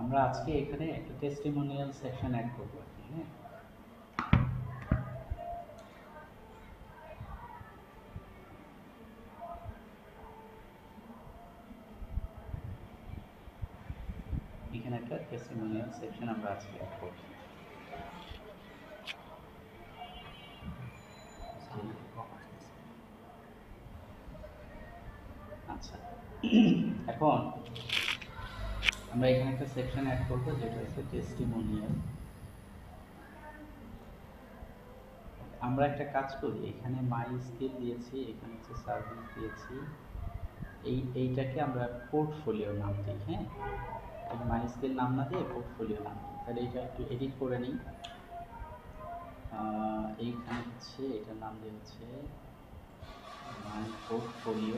আমরা আজকে এখানে একটা টেস্টিমোনিয়াল সেকশন অ্যাড করব আর কি, হ্যাঁ। এখানে একটা টেস্টিমোনিয়াল সেকশন আমরা আজকে অ্যাড করব। আচ্ছা, এখন আমরা এখানে একটা সেকশন অ্যাড করব যেটা হচ্ছে টেস্টিমোনিয়াল। আমরা একটা কাজ করি, এখানে মাই স্কিল দিয়েছি, এখানে হচ্ছে সার্ভিস দিয়েছি, এইটাকে আমরা পোর্টফোলিও নাম দিই, হ্যাঁ। মাই স্কিল নাম না দিয়ে পোর্টফোলিও নাম দিই। তাহলে এটা একটু এডিট করে নিই। এইখানে হচ্ছে এটার নাম দিয়ে হচ্ছে মাই পোর্টফোলিও।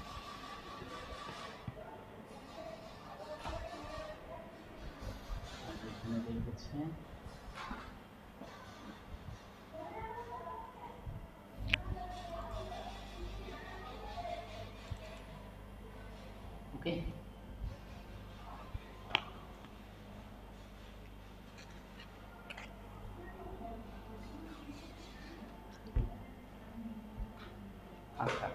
আর এখানে দিয়ে হচ্ছে ওকে। আচ্ছা,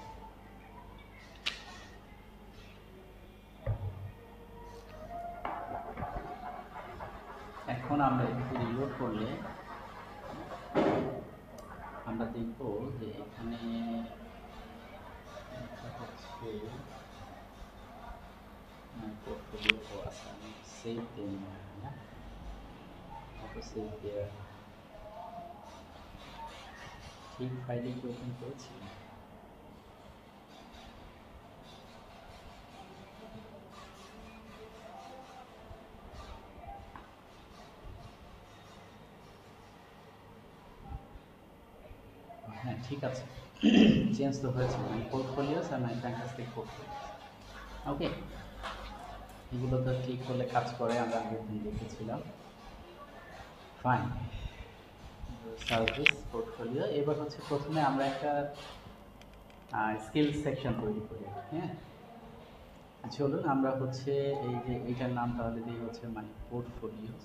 এখন আমরা একটু রিলোড করলে আমরা দেখব যে এখানে হচ্ছে পোর্টফোলিও আছে, আমি সেভ দিই না, অটো সেভ দেওয়া ঠিক ফাইলে কি ওপেন করেছি? হ্যাঁ, ঠিক আছে, চেঞ্জ তো হয়েছে, মানে পোর্টফোলিওস আর মাই ফ্যান্টাস্টিক পোর্টফোলিও। ওকে, এগুলো তো ক্লিক করলে কাজ করে, আমরা আগের দিন দেখেছিলাম। Fine, service portfolio. এবার হচ্ছে প্রথমে আমরা একটা স্কিল সেকশন তৈরি করি, হ্যাঁ। চলুন আমরা হচ্ছে এই যে এইটার নাম তাহলে দিয়ে হচ্ছে মাই পোর্টফোলিওস।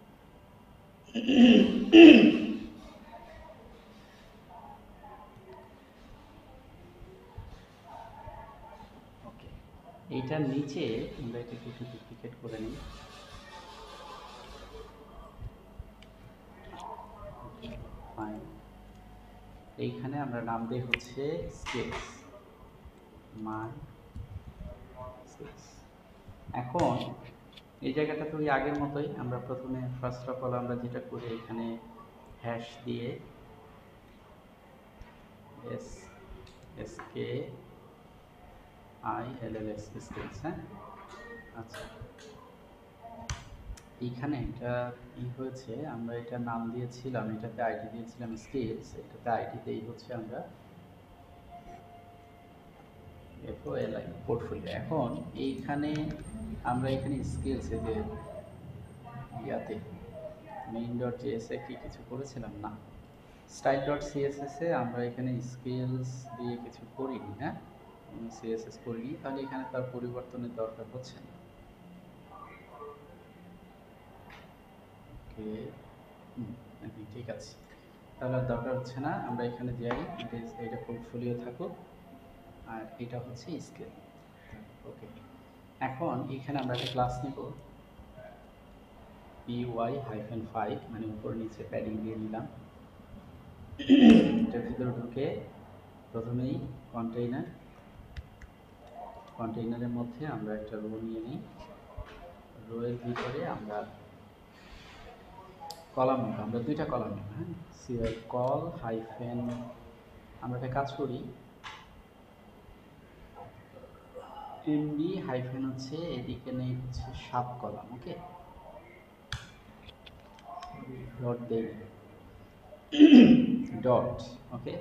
ওকে, এইটার নিচে আমরা এটাকে একটু ডুপ্লিকেট করে নিই। ফাইন, এইখানে আমরা নাম দিই হচ্ছে স্কিলস, মাই স্কিলস। এখন এই জায়গাটা তো ওই আগের মতোই, আমরা প্রথমে ফার্স্ট অফ অল আমরা যেটা করি এখানে হ্যাশ দিয়ে SKILLS স্কিলস, হ্যাঁ। আচ্ছা, এইখানে এটা কি হয়েছে, আমরা এটা নাম দিয়েছিলাম, এটাতে আইডি দিয়েছিলাম স্কিলস, এটাতে আইডি দেই হচ্ছে আমরা FOLI পোর্টফোলিও। এখন এইখানে আমরা এখানে স্কিলস এই যে ইয়াতে main.js এ কি কিছু করেছিলাম না, style.css এ আমরা এখানে স্কিলস দিয়ে কিছু করিনি, হ্যাঁ, CSS করিনি, তাহলে এখানে তার পরিবর্তনের দরকার হচ্ছে না। ওকে, ঠিক আছে, তাহলে আর দরকার হচ্ছে না, আমরা এখানে যাই, এটা পোর্টফোলিও থাকুক আর এটা হচ্ছে স্কিল। ওকে, এখন এখানে আমরা একটা ক্লাস নেব py-5, মানে উপর নিচে প্যাডিং দিয়ে নিলাম। এটার ভিতরে ঢুকে প্রথমেই কন্টেইনারের মধ্যে আমরা একটা রো নিয়ে নিই, রোয়ের ভিতরে আমরা কলাম নেব, আমরা দুইটা কলাম নেব, হ্যাঁ। কল হাইফেন, আমরা একটা কাজ করি এমবি হাইফেন হচ্ছে এদিকে নেই হচ্ছে 7 কলাম, ওকে, ডট দেই, ডট, ওকে।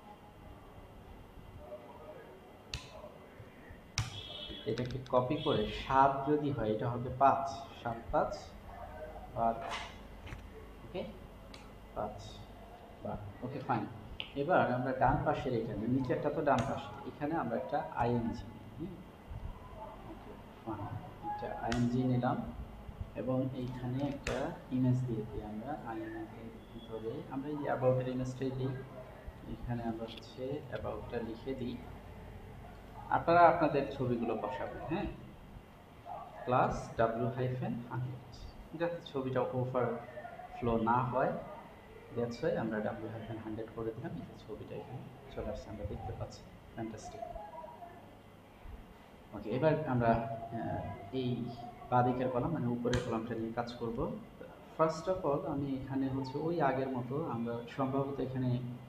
এটাকে কপি করে 7 যদি হয় এটা হবে 5, 7 5 5, ওকে, 5 বা, ওকে ফাইন। এবার আমরা ডান পাশের এখানে নিচেরটা তো ডান পাশে, এখানে আমরা একটা আইএনজি, ওকে ফাইন, এটা আইএনজি নিলাম। এবং এইখানে একটা ইমেজ দিয়ে দিই আমরা, আর ইমেজের ভিতরে আমরা এই যে অ্যাবাউটের ইমেজটাই দিই, এখানে আমরা হচ্ছে অ্যাবাউটটা লিখে দিই। আপনারা আপনাদের ছবিগুলো বসাবেন, হ্যাঁ, প্লাস W-100, যাতে ছবিটা ওভার ফ্লো না হয়। দ্যাটস ওয়াই আমরা W-100 করে দিলাম। এই যে ছবিটা এখানে চলে আসছে, আমরা দেখতে পাচ্ছি। ফ্যান্টাস্টিক। ওকে, এবার আমরা এই বাঁদিকের কলাম মানে উপরের কলামটা নিয়ে কাজ করব। ফার্স্ট অফ অল আমি এখানে হচ্ছে ওই আগের মতো, আমরা সম্ভবত এখানে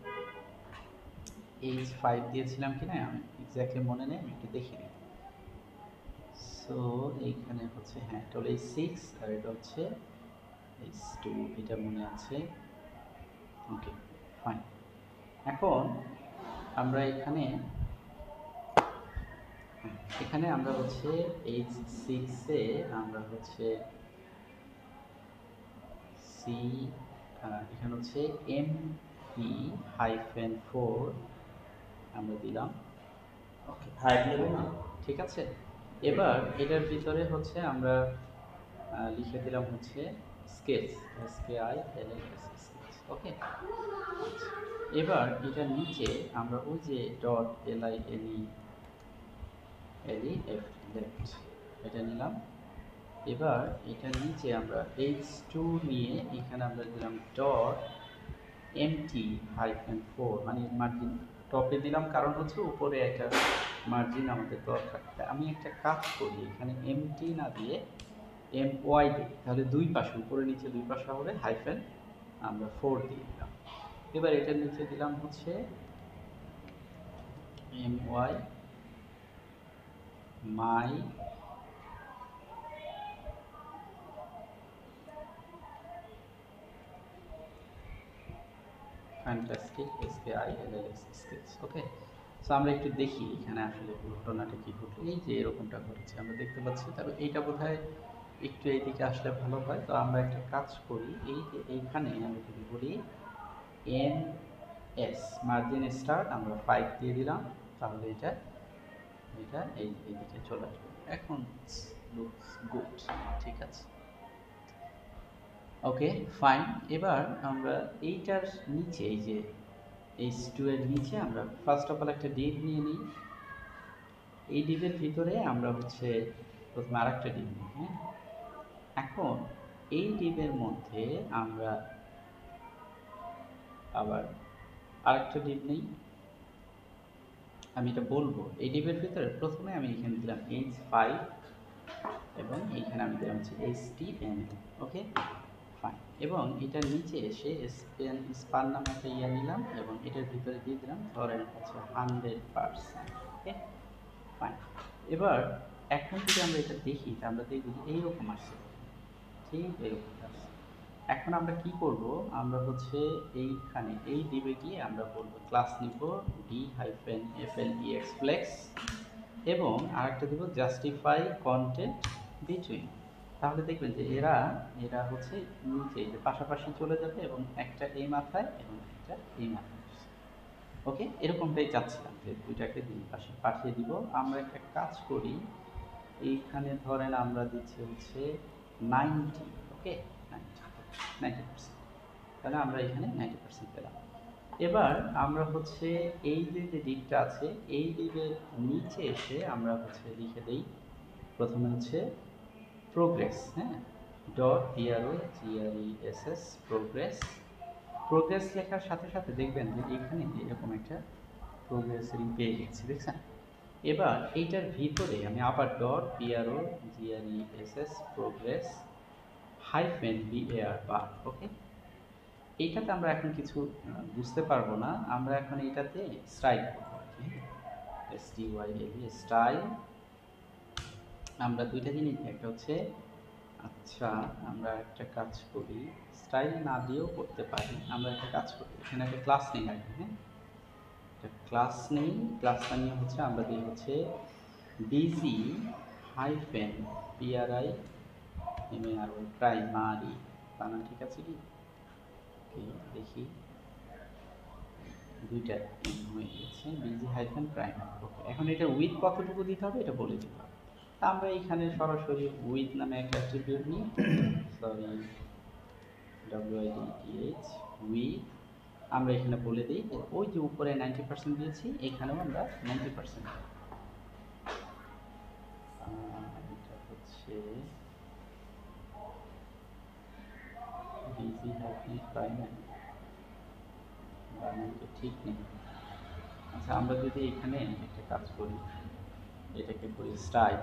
H5 দিয়েছিলাম কিনা আমি এক্স্যাক্টলি মনে নেই, আমি একটু দেখে নিই। সো এইখানে হচ্ছে, হ্যাঁ, এটা হলো H6 আর এটা হচ্ছে H2, এটা মনে আছে। Okay, fine. এখন আমরা এখানে আমরা হচ্ছে H6-এ আমরা হচ্ছে সি, এখানে হচ্ছে MP-4 আমরা দিলাম। ওকে, ঠিক আছে। এবার এটার ভিতরে হচ্ছে আমরা লিখে দিলাম হচ্ছে স্কেচ, SKILLS, স্কেচ। ওকে, এবার এটার নিচে আমরা ওই যে .LINE লেফট এটা নিলাম। এবার এটার নিচে আমরা H2 নিয়ে এখানে আমরা দিলাম .MT-4, মানে মার্জিন টপে দিলাম, কারণ হচ্ছে উপরে একটা মার্জিন আমাদের দরকার। আমি একটা কাজ করি, এখানে MT না দিয়ে MY দিই, তাহলে দুই পাশে, উপরে নিচে দুই পাশে হবে হাইফেন, আমরা 4 দিয়ে দিলাম। এবার এটার নিচে দিলাম হচ্ছে MY my fantastic, SKILLS, sketch. Okay, so আমরা একটু দেখি এখানে আসলে ঘটনাটা কি ঘটলো। এই যে এরকমটা ঘটেছে আমরা দেখতে পাচ্ছি, তবে এইটা বোধহয় একটু এইদিকে আসলে ভালো হয়। তো আমরা একটা কাজ করি, এই যে এইখানে আমি যদি বলি NS মার্জিন স্টার্ট আমরা 5 দিয়ে দিলাম, তাহলে এটা এইদিকে চলে আসবে। এখন লুকস গুড, ঠিক আছে। Okay, fine. এবার আমরা এইটার নিচে, এই যে H2 এর নিচে আমরা ফার্স্ট অফ অল একটা ডিভ নিয়ে নিই। এই ডিভের ভিতরে আমরা হচ্ছে প্রথমে আরেকটা ডিভ নিই, হ্যাঁ। এখন এই ডিভের মধ্যে আমরা আবার আরেকটা ডিভ নিই। আমি এটা বলবো, এই ডিভের ভিতরে প্রথমে আমি এখানে দিলাম H5 এবং এইখানে আমি দিলাম হচ্ছে HTML। ওকে, ফাইন। এবং এটার নিচে এসে স্পান নামে একটা ইয়ে নিলাম এবং এটার ভিতরে দিয়ে দিলাম ধরেন হচ্ছে 100%। Okay, fine. এবার এখন যদি আমরা এটা দেখি, তা আমরা দেখব যে এইরকম আসছে, ঠিক এরকম আসছে। এখন আমরা কি করব, আমরা হচ্ছে এইখানে এই ডিবে গিয়ে আমরা বলবো ক্লাস নিব D-FLEX ফ্লেক্স এবং আরেকটা দেব জাস্টিফাই কন্টেন্ট বিটুইন। তাহলে দেখবেন যে এরা হচ্ছে নিচে যে পাশাপাশি চলে যাবে এবং একটা এই মাথায় এবং একটা এই মাথায়। ওকে, এরকমটাই চাচ্ছিলাম যে দুইটাকে দুই পাশে পাঠিয়ে দিব। আমরা একটা কাজ করি, এইখানে ধরেন আমরা দিচ্ছি হচ্ছে 90। ওকে, 90%, তাহলে আমরা এখানে 90% পেলাম। এবার আমরা হচ্ছে এই যে ডিপটা আছে, এই ডিপের নিচে এসে আমরা হচ্ছে লিখে দেই প্রথমে হচ্ছে প্রোগ্রেস, হ্যাঁ, .PROGRESS প্রোগ্রেস। প্রোগ্রেস লেখার সাথে সাথে দেখবেন যে এখানে এরকম একটা প্রোগ্রেস পেয়ে গেছি, দেখছেন। এবার এইটার ভিতরে আমি আবার .PROGRESS progress -BAR bar. Okay, এইটাতে আমরা এখন কিছু বুঝতে পারবো না, আমরা এখন এইটাতে স্টাইল করবো, STYLE স্টাইল। আমরা দুইটা জিনিস, একটা হচ্ছে, আচ্ছা আমরা একটা কাজ করি, স্টাইল না দিয়েও করতে পারি। আমরা একটা কাজ করি, এখানে একটা ক্লাস নেই আগে, হ্যাঁ, একটা ক্লাস নেই। ক্লাসটা নিয়ে হচ্ছে আমরা দিই হচ্ছে BG-PRIMARY প্রাইমারি, বানান ঠিক আছে কি? দেখি দুইটা হয়ে গেছে, BG-প্রাইমারি। ওকে, এখন এটা উইথ কতটুকু দিতে হবে এটা বলে দিতে হবে। আমরা এখানে সরাসরি উইথ নামে একটা অ্যাট্রিবিউট নিই, সরি WIDTH উইথ, আমরা এখানে বলে দিই যে ওই যে উপরে 90% দিয়েছি এখানেও আমরা 90%, এটা হচ্ছে বিজি হ্যাপি প্রাইমারি বানানটা ঠিক নেই। আচ্ছা, আমরা যদি এখানে একটা কাজ করি, এটাকে করি স্টাইল,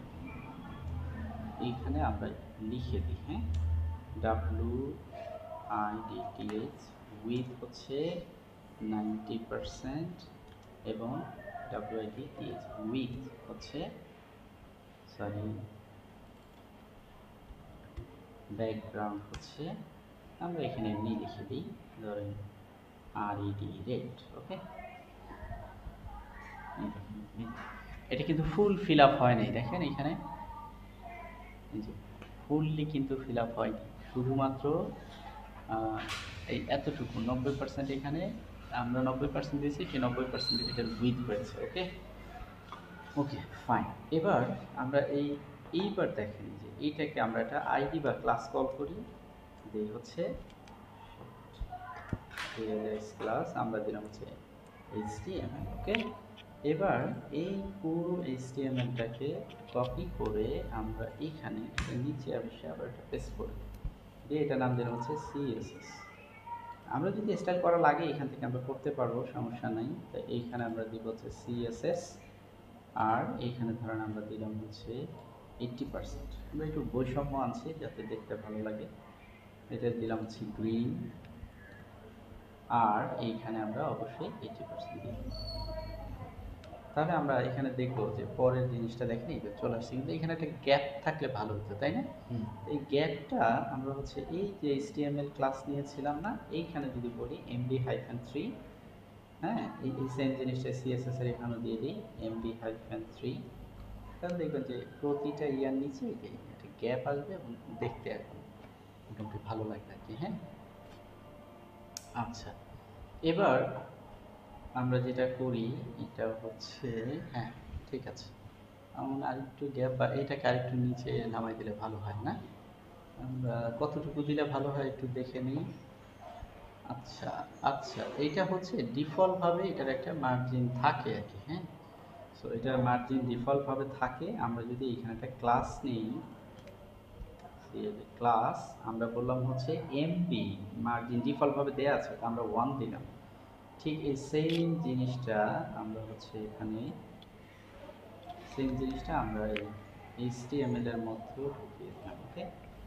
এইখানে আমরা লিখে দিই, হ্যাঁ, WIDTH উইথ হচ্ছে 90% এবং WIDTH উইথ হচ্ছে, সরি, ব্যাকগ্রাউন্ড হচ্ছে, আমরা এখানে এমনি লিখে দিই, ধরেন RED রেড। ওকে, এটা কিন্তু ফুল ফিল আপ হয় নাই, দেখেন এখানে এই যে ফুললি কিন্তু ফিল আপ হয়নি, শুধুমাত্র এই এতটুকু 90% এখানে আমরা 90% দিয়েছি, সে 90% এটার উইথ হয়েছে। Okay okay fine. এবার আমরা এইবার দেখেন যে এইটাকে আমরা একটা আইডি বা ক্লাস কল করি, যে হচ্ছে ক্লাস, আমরা দিলাম হচ্ছে HTML। ওকে, এবার এই পুরো HTML-টাকে কপি করে আমরা এখানে নিচে এসে আবার একটা পেস্ট করি, দিয়ে এটা নাম দিলাম হচ্ছে CSS। আমরা যদি স্টাইল করা লাগে এখান থেকে আমরা করতে পারবো, সমস্যা নাই। তাই এইখানে আমরা দিব হচ্ছে CSS, আর এইখানে ধরেন আমরা দিলাম হচ্ছে 80%। আমরা একটু বৈষম্য আনছি যাতে দেখতে ভালো লাগে, এটা দিলাম হচ্ছে গ্রিন, আর এইখানে আমরা অবশ্যই 80% দিই। তাহলে আমরা এখানে দেখবো যে পরের জিনিসটা দেখেন এই যে চলে আসছে, কিন্তু এখানে একটা গ্যাপ থাকলে ভালো হতো, তাই না? এই গ্যাপটা আমরা হচ্ছে এই যে HTML ক্লাস নিয়েছিলাম না, এইখানে যদি বলি MD-3, হ্যাঁ, এই সেম জিনিসটা CSS এর এখানেও দিয়ে দিই MD-3, তাহলে দেখবেন যে প্রতিটা ইয়ার নিচে একটা গ্যাপ আসবে এবং দেখতে এখন মোটামুটি ভালো লাগবে আর কি। হ্যাঁ, আচ্ছা, এবার আমরা যেটা করি এটা হচ্ছে, হ্যাঁ ঠিক আছে, আমার আরেকটু গ্যাপ বা এটাকে আরেকটু নিচে নামাই দিলে ভালো হয় না? আমরা কতটুকু দিলে ভালো হয় একটু দেখে নিই। আচ্ছা আচ্ছা, এইটা হচ্ছে ডিফল্টভাবে এটার একটা মার্জিন থাকে আর কি। হ্যাঁ, সো এটার মার্জিন ডিফল্টভাবে থাকে। আমরা যদি এখানে একটা ক্লাস নিই, ক্লাস আমরা বললাম হচ্ছে এমবি, মার্জিন ডিফল্টভাবে দেওয়া আছে, আমরা 1 দিলাম। ঠিক এই সেম জিনিসটা আমরা হচ্ছে এখানে আমরা এই HTML এর মধ্যে ঢুকিয়ে দিলাম। Okay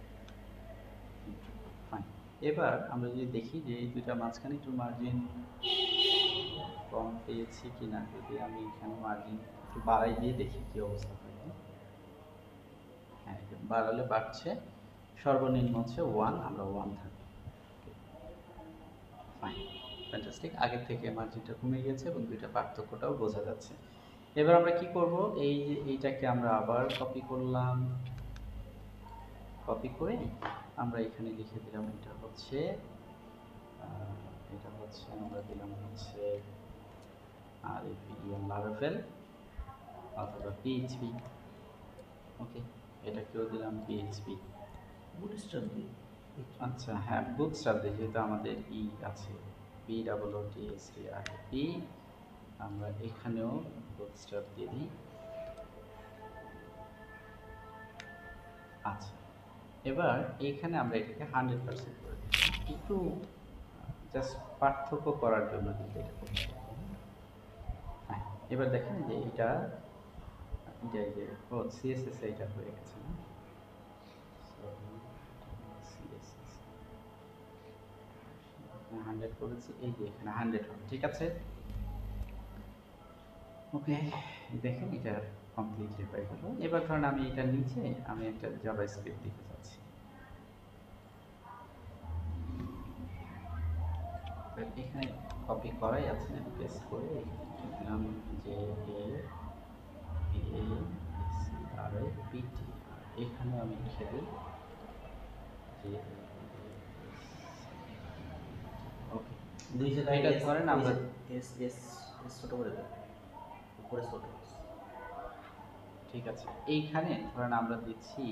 fine. এবার আমরা যদি দেখি যে এই দুইটা মাঝখানে একটু মার্জিন কম পেয়েছি কিনা, যদি আমি এখানে মার্জিন একটু বাড়াই দিয়ে দেখি কি অবস্থা হয়। হ্যাঁ, বাড়ালে বাড়ছে, সর্বনিম্ন হচ্ছে 1, আমরা 1 থাকবে। ফাইন, ফ্যান্টাস্টিক, আগের থেকে মার্জিনটা কমে গেছে এবং দুইটা পার্থক্যটাও বোঝা যাচ্ছে। এবার আমরা কি করব, এই যে এইটাকে আমরা আবার কপি করলাম, কপি করে আমরা এখানে লিখে দিলাম এটা হচ্ছে আমরা দিলাম হচ্ছে Laravel অথবা PHP। ওকে, এটাকেও দিলাম PHP, বুটস্ট্র্যাপ দিয়ে। আচ্ছা হ্যাঁ, বুটস্ট্র্যাপ দিয়ে, যেহেতু আমাদের আছে BOOTSTRAP, আমরা এখানেও বুটস্ট্র্যাপ দিয়ে দিই। আচ্ছা, এবার এইখানে আমরা এটাকে 100% করে দিই, একটু জাস্ট পার্থক্য করার জন্য কিন্তু এটা করছি। হ্যাঁ, এবার দেখেন যে এটা যে CSS এটা হয়ে গেছে না, CSS 100 করেছি, এই যে এখানে 100 হবে, ঠিক আছে। ওকে, দেখেন এটা কমপ্লিটলি হয়ে গেল। এবার ধরেন আমি এটা নিচে আমি একটা জাভাস্ক্রিপ্ট দিতে চাচ্ছি, এখানে কপি করাই আছে, পেস্ট করে দিলাম যে ACRAPT, এখানে আমি লিখে দিই যে ওকে। দুই এটা জায়গায় ধরেন আমরা এস ছোট করে দেব, উপরে ছোট। ঠিক আছে, এইখানে ধরেন আমরা দিচ্ছি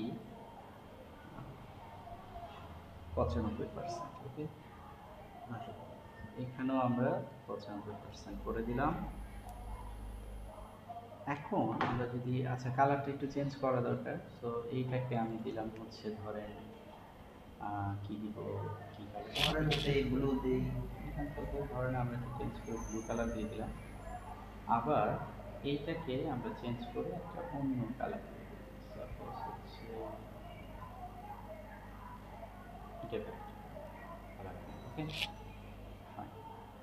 95%, ওকে। আচ্ছা। এখানেও আমরা 95% করে দিলাম। এখন আমরা যদি আচ্ছা কালারটা একটু চেঞ্জ করা দরকার, সো এইটাকে আমি দিলাম হচ্ছে ধরেন কি দিব, কি কালার ধরেন হচ্ছে এই ব্লু দিই। এখান থেকে ধরেন আমরা একটু চেঞ্জ করে ব্লু কালার দিয়ে দিলাম। আবার এইটাকে আমরা চেঞ্জ করে একটা অন্য কালার দিয়ে দিই, সাপোজ হচ্ছে এটা কালার, ওকে ফাইন।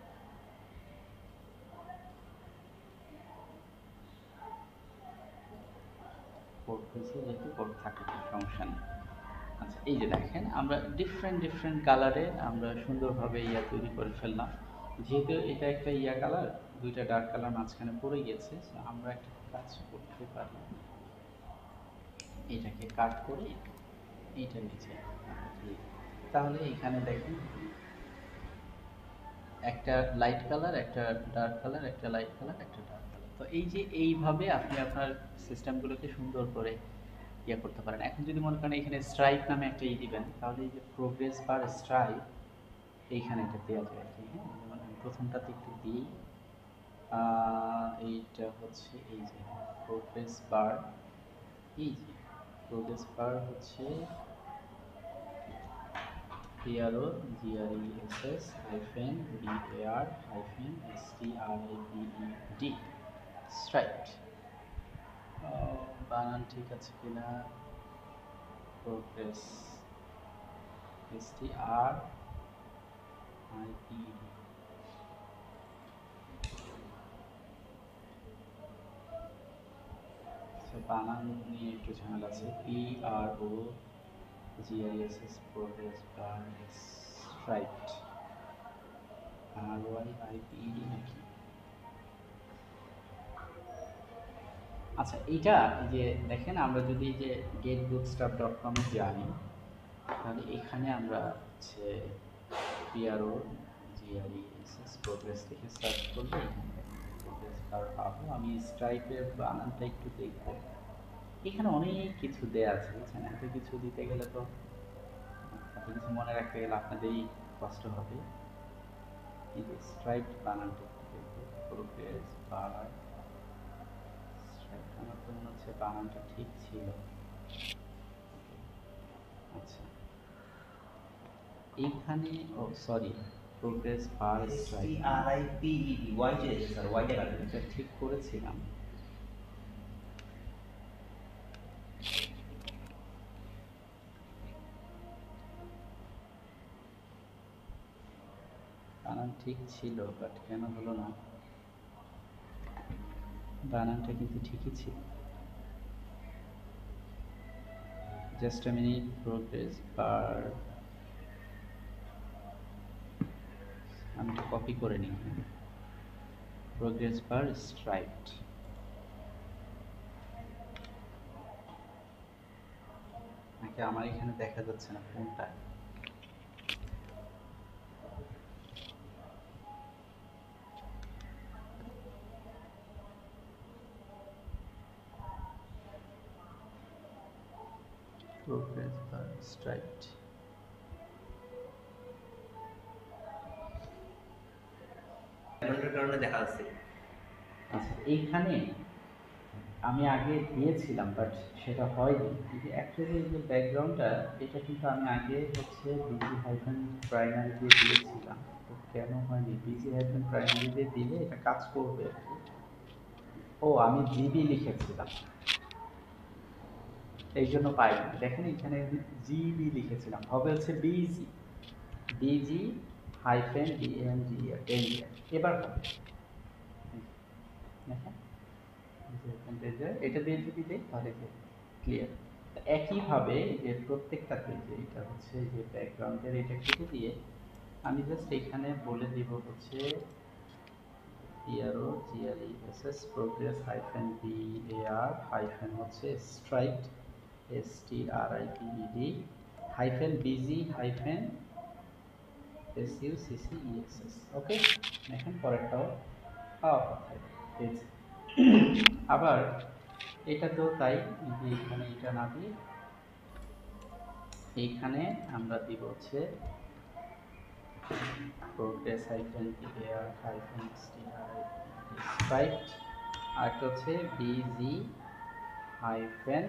কোড হয়েছে যেহেতু কোড থাকে, সমস্যা নেই। আচ্ছা এই যে দেখেন আমরা ডিফারেন্ট ডিফারেন্ট কালারে আমরা সুন্দরভাবে ইয়া তৈরি করে ফেললাম। যেহেতু এটা একটা ইয়া কালার, দুইটা ডার্ক কালার মাঝখানে পড়ে গেছে, সো আমরা একটা কাজ করতে পারি, এটাকে কাট করে এইটার নিচে আমরা দিয়ে দিই। তাহলে এখানে দেখেন একটা লাইট কালার, একটা ডার্ক কালার, একটা লাইট কালার, একটা ডার্ক কালার। তো এই যে এইভাবে আপনি আপনার সিস্টেমগুলোকে সুন্দর করে ইয়ে করতে পারেন। এখন যদি মনে করেন এখানে স্ট্রাইপ নামে একটা দিবেন, তাহলে এই যে প্রোগ্রেস বার স্ট্রাইপ এইখানে এটা দেওয়া যায় আর কি। হ্যাঁ, যেমন আমি প্রথমটাতে একটু দিই, এইটা হচ্ছে এই যে প্রোগ্রেস বার, এই যে প্রোগ্রেস বার হচ্ছে PRO GRESS hyphen BAR hyphen STRIPED striped। বানান ঠিক আছে কিনা, প্রোগ্রেস STRIPED, বানান নিয়ে একটু ঝামেলা আছে। PROGRESS progress bar striped, RYIPED নাকি। আচ্ছা এইটা এই যে দেখেন আমরা যদি এই যে getbookstuff.com এ যাই, তাহলে এখানে আমরা হচ্ছে PRO GRESS প্রোগ্রেস থেকে সার্চ করলে এখানে প্রোগ্রেস বার পাবো। আমি স্ট্রাইপের বানানটা একটু দেখবো, এখানে অনেক কিছু দেয়া আছে বুঝছেন, এত কিছু দিতে গেলে তো এত কিছু মনে রাখতে গেলে আপনাদেরই কষ্ট হবে। এই যে স্ট্রাইপ বানানটা একটু দেখবো, প্রোগ্রেস বার স্ট্রাইপ, আমার তো মনে হচ্ছে বানানটা ঠিক ছিল। আচ্ছা এইখানে ও sorry, progress bar stripe STRIPED Y যে স্যার ওয়াইটা কাটবে। এটা ঠিক করেছিলাম। বানান ঠিক ছিল, বাট কেন হলো না, বানানটা কিন্তু ঠিকই ছিল। Just a minute, progress bar আমি একটু কপি করে নিই, প্রোগ্রেস বার স্ট্রাইপড। নাকি আমার এখানে দেখা যাচ্ছে না কোনটা, প্রোগ্রেস বার স্ট্রাইপড। ব্যাকগ্রাউন্ডের কারণে দেখা যাচ্ছে। আচ্ছা এইখানে আমি আগে দিয়েছিলাম বাট সেটা হয়নি। এই যে অ্যাকচুয়ালি এই যে ব্যাকগ্রাউন্ডটা, এটা কিন্তু আমি আগে হচ্ছে বিজি হাইফেন প্রাইমারি দিয়ে দিয়েছিলাম, তো কেন হয়নি, বিজি হাইফেন প্রাইমারি দিয়ে দিলে এটা কাজ করবে আর কি। ও আমি জিবি লিখেছিলাম এই জন্য পাইনি, দেখেন এখানে জিবি লিখেছিলাম, হবে হচ্ছে বিজি, বিজি হাইফেন ডিএমজিআর, এবার হবে দেখেন এটা দিয়ে যদি দেই তাহলে যে ক্লিয়ার। একইভাবে যে প্রত্যেকটা পেজে এটা হচ্ছে যে ব্যাকগ্রাউন্ডের এটা কেটে দিয়ে আমি জাস্ট এখানে বলে দিব হচ্ছে PROGRESS progress hyphen BAR hyphen হচ্ছে striped STRIPED hyphen BG hyphen SUCCESS, okay. এখন পরেরটাও পাওয়া কথা। আবার এটাতেও তাই, কিন্তু এখানে এটা না দিয়ে এইখানে আমরা দিব হচ্ছে progress hyphen air hyphen str described, আর একটা হচ্ছে bg hyphen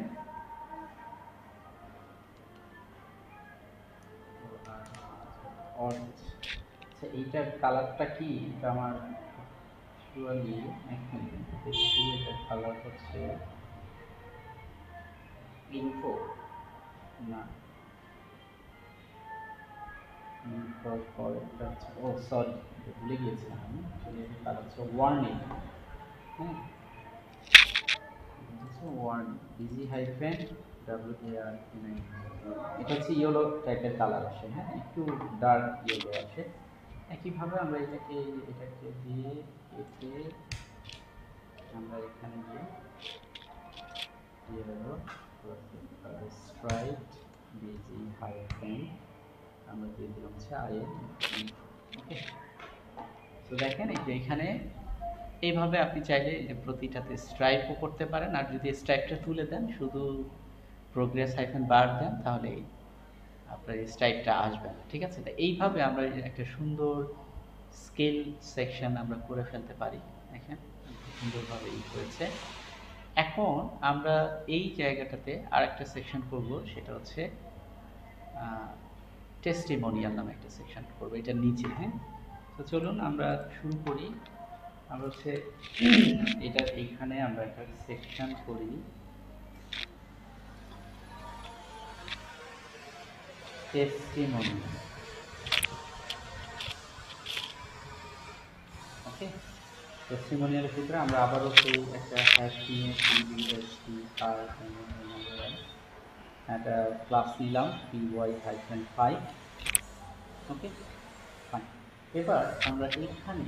orange। আচ্ছা এইটার কালারটা কি, এটা আমার অ্যাকচুয়ালি এখন দেখছি এটার কালার হচ্ছে ইনফো, না ইনফোর পরেরটা হচ্ছে, ও সরি ভুলে গিয়েছিলাম আমি, আসলে এটার কালার হচ্ছে ওয়ার্নিং। হ্যাঁ, ওয়ার্নিং বিজি হাইফেন WAR, এটা হচ্ছে ইয়েলো টাইপের কালার আসে, হ্যাঁ একটু ডার্ক ইয়েলো আসে। একইভাবে আমরা এটাকে দিয়ে কেটে আমরা এখানে গিয়ে ইয়েলো স্ট্রাইট বিজি হাইফেন আমরা দিয়ে দিলাম হচ্ছে IN। ওকে, তো দেখেন এই যে এখানে এইভাবে আপনি চাইলে যে প্রতিটাতে স্ট্রাইপও করতে পারেন, আর যদি স্ট্রাইপটা তুলে দেন শুধু প্রোগ্রেস হাইফেন বার দেন তাহলে আপনার এই স্ট্রাইপটা আসবে না। ঠিক আছে, তো এইভাবে আমরা একটা সুন্দর স্কেল সেকশন আমরা করে ফেলতে পারি। দেখেন খুব সুন্দরভাবে হয়েছে। এখন আমরা এই জায়গাটাতে আর একটা সেকশন করব, সেটা হচ্ছে টেস্টিমোনিয়াল নামে একটা সেকশন করবো এটা নিচে। হ্যাঁ, তো চলুন আমরা শুরু করি। আমরা হচ্ছে এটা এইখানে আমরা একটা সেকশন করি টেস্টিমোনিয়াল। ওকে, টেস্টিমোনিয়ালের ভিতরে আমরা আবারও সেই একটা হ্যাশ নিয়ে PBST আর একটা ক্লাস নিলাম PY-5। ওকে ফাইন, এবার আমরা এইখানে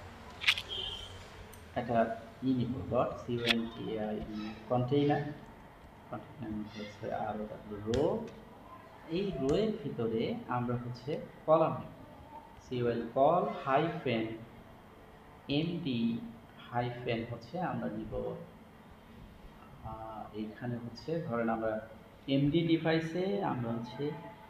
একটা নিব ডট CONTAI কন্টেইনার, কন্টেইনার হচ্ছে ROW রো। এই রোয়ের ভিতরে আমরা হচ্ছে কলাম নেব, COL col hyphen MD hyphen হচ্ছে আমরা নিব এইখানে হচ্ছে ধরেন আমরা MD ডিভাইসে আমরা হচ্ছে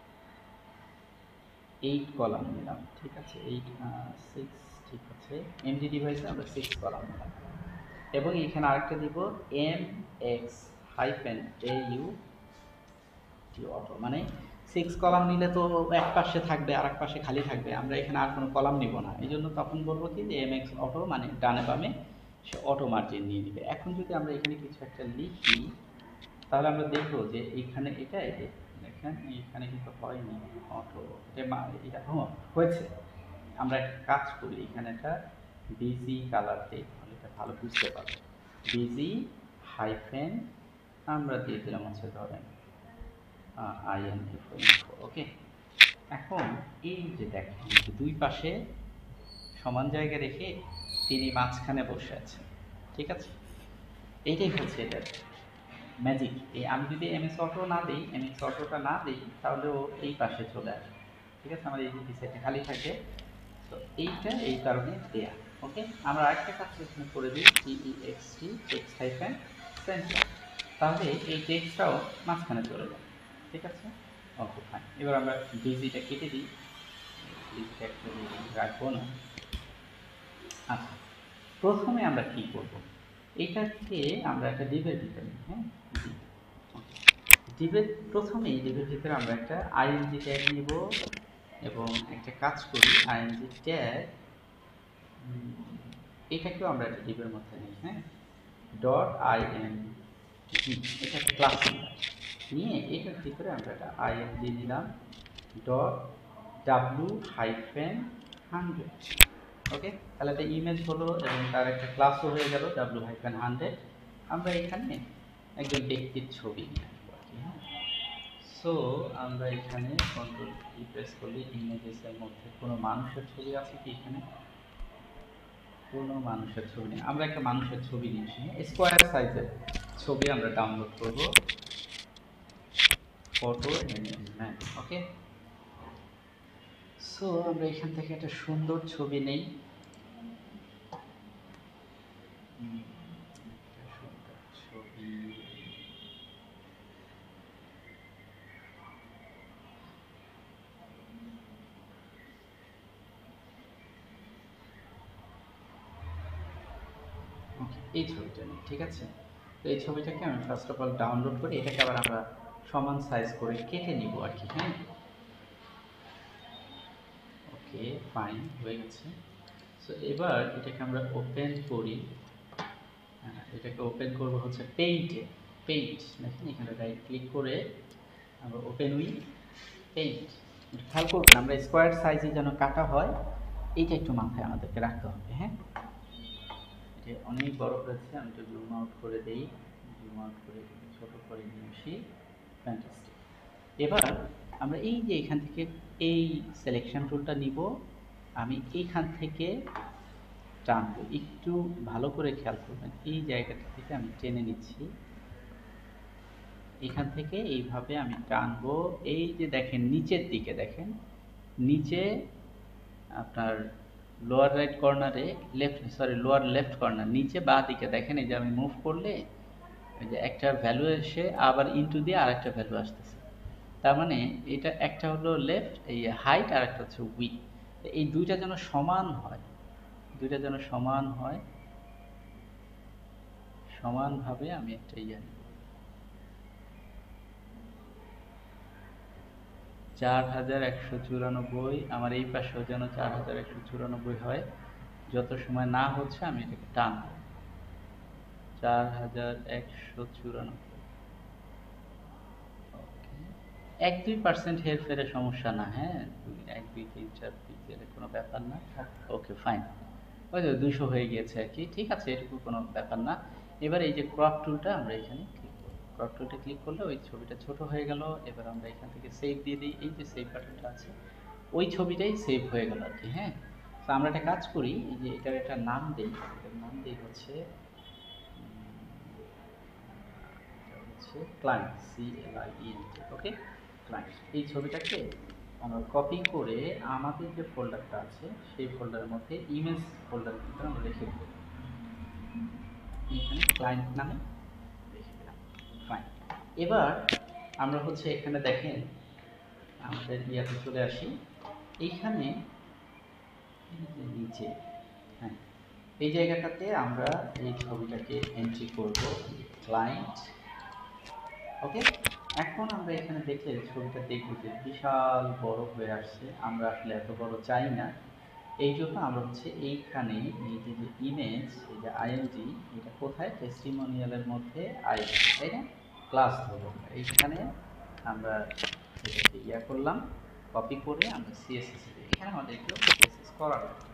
8 কলাম নিলাম। ঠিক আছে, 6, ঠিক আছে, MD ডিভাইসে আমরা 6 কলাম নিলাম, এবং এখানে আরেকটা দিব MX হাইফেন AU অটো, মানে 6 কলাম নিলে তো এক পাশে থাকবে আর এক পাশে খালি থাকবে, আমরা এখানে আর কোনো কলাম নিব না। এই জন্য তখন বলবো কি যে MX অটো, মানে ডানে বামে সে অটো মার্জিন নিয়ে নিবে। এখন যদি আমরা এখানে কিছু একটা লিখি তাহলে আমরা দেখবো যে এইখানে এটা দেখেন এইখানে কিন্তু হয়নি অটো, এটা হয়েছে। আমরা একটা কাজ করি, এখানে একটা বিজি কালার দিই, তাহলে এটা ভালো বুঝতে পারবো। বিজি হাইফেন আমরা দিয়ে দিলাম হচ্ছে ধরেন INFO। ওকে, এখন এই যে দেখেন দুই পাশে সমান জায়গা রেখে তিনি মাঝখানে বসে আছে। ঠিক আছে, এইটাই হচ্ছে এটার ম্যাজিক। এই আমি যদি MX অটো না দিই, MX অটোটা না দিই, তাহলেও এই পাশে চলে আসবে। ঠিক আছে, আমার এই সাইডটা খালি থাকে, তো এইটা এই কারণে দেয়া। ওকে, আমরা আরেকটা কাজ এখানে করে দিই TEXT টেক্সট হাইফেন সেন্টার, তাহলে এই টেক্সটটাও মাঝখানে চলে যাবে। ঠিক আছে, ওকে ফাইন। এবার আমরা বিজিটা কেটে দিই, বিজিটা একটু রাখবো না। আচ্ছা, প্রথমে আমরা কি করব, এইটাকে আমরা একটা ডিভের ভিতরে, হ্যাঁ ডিভের প্রথমেই ডিভের ভিতরে আমরা একটা ING ট্যাগ নিব, এবং একটা কাজ করি ING ট্যাগ এটাকেও আমরা একটা ডিভের মধ্যে নিই। হ্যাঁ, ডট ING, এটা ক্লাস নিয়ে এটার ভিতরে আমরা একটা ING নিলাম ডট W-100। ওকে, তাহলে একটা ইমেজ হলো এবং তার একটা ক্লাসও হয়ে গেল W-100। আমরা এখানে একজন ব্যক্তির ছবি নিয়ে আসবো আর কি। হ্যাঁ, সো আমরা এখানে কন্ট্রোল কি প্রেস করলে ইমেজেসের মধ্যে কোনো মানুষের ছবি আছে কি, এখানে কোনো মানুষের ছবি নেই। আমরা একটা মানুষের ছবি নিয়েছি, স্কোয়ার সাইজের ছবি আমরা ডাউনলোড করব, ফটো এনহ্যান্সমেন্ট। ওকে, সো আমরা এখান থেকে একটা সুন্দর ছবি নেই, ছবি ওকে, এই ছবিটা নিই, ঠিক আছে। তো এই ছবিটাকে আমি ফার্স্ট অফ অল ডাউনলোড করি, এটাকে আবার আমরা সমান সাইজ করে কেটে নিব আর কি। হ্যাঁ, ওকে, ফাইন, হয়ে গেছে। সো এবার এটাকে আমরা ওপেন করি। এটাকে ওপেন করব হচ্ছে পেইন্টে। পেইন্ট দেখেন, এখানে রাইট ক্লিক করে আমরা ওপেন উইথ পেইন্ট। খেয়াল করবেন আমরা স্কোয়ার সাইজে যেন কাটা হয়, এইটা একটু মাথায় আমাদেরকে রাখতে হবে। হ্যাঁ, এটা অনেক বড় হয়েছে, আমি একটু জুম আউট করে দেই। জুম আউট করে একটু ছোট করে নিয়ে আসি। ফ্যান্টাস্টিক। এবার আমরা এই যে এখান থেকে এই সিলেকশন টুলটা নিব, আমি এইখান থেকে টানবো। একটু ভালো করে খেয়াল করবেন, এই জায়গাটা থেকে আমি টেনে নিচ্ছি, এখান থেকে এইভাবে আমি টানবো। এই যে দেখেন নিচের দিকে, দেখেন নিচে আপনার লোয়ার রাইট কর্নারে, লোয়ার লেফট কর্নার নিচে বাঁ দিকে দেখেন, এই যে আমি মুভ করলে এই যে একটা ভ্যালু এসে আবার ইনটু দিয়ে আরেকটা ভ্যালু আসতেছে। তার মানে এটা একটা হলো লেফট এই হাইট, আর একটা হচ্ছে উইথ। এই দুইটা যেন সমান হয়, দুইটা যেন সমান হয়, সমানভাবে আমি একটা নিব। 4194, আমার এই পাশেও যেন 4194 হয়। যত সময় না হচ্ছে আমি এটাকে টানবো। 4194। এক 2% হেরফেরের সমস্যা না। হ্যাঁ, 1 2 3 4 পিক্সেলের কোনো ব্যাপার না। Okay, fine. ওই তো 200 হয়ে গিয়েছে আর কি, ঠিক আছে, এটুকু কোনো ব্যাপার না। এবার এই যে ক্রপ টুলটা আমরা এখানে ক্লিক করব। ক্রপ টুলটা ক্লিক করলে ওই ছবিটা ছোট হয়ে গেল। এবার আমরা এখান থেকে সেভ দিয়ে দিই, এই যে সেভ বাটনটা আছে, ওই ছবিটাই সেভ হয়ে গেল আর কি। হ্যাঁ, তো আমরা একটা কাজ করি, এই যে এটার একটা নাম দিই। এটার নাম দিই হচ্ছে ক্লায়েন্ট, CLIENT। ওকে, ক্লায়েন্ট। এই ছবিটাকে আমরা কপি করে আমাদের যে ফোল্ডারটা আছে সেই ফোল্ডারের মধ্যে ইমেজ ফোল্ডার ভিতরে আমরা রেখে দেব। এখানে ক্লায়েন্ট নামে রেখে দিলাম। ফাইন। এবার আমরা হচ্ছে এখানে দেখেন আমাদের ইয়াতে চলে আসি। এইখানে নিচে, হ্যাঁ, এই জায়গাটাতে আমরা এই ছবিটাকে এন্ট্রি করব, ক্লায়েন্ট। ওকে, এখন আমরা এখানে দেখলে ছবিটা দেখব যে বিশাল বড় হয়ে আসছে। আমরা আসলে এত বড় চাই না, এই জন্য আমরা হচ্ছে এইখানে এই যে ইমেজ, এই যে আইএনজি, এটা কোথায়, টেস্টিমোনিয়ালের মধ্যে আইএনজি, তাই না, ক্লাস ধরবো এইখানে। আমরা এটাকে করলাম, কপি করে আমরা সিএসএস, এখানে আমাদের একটু সিএসএস করা লাগবে।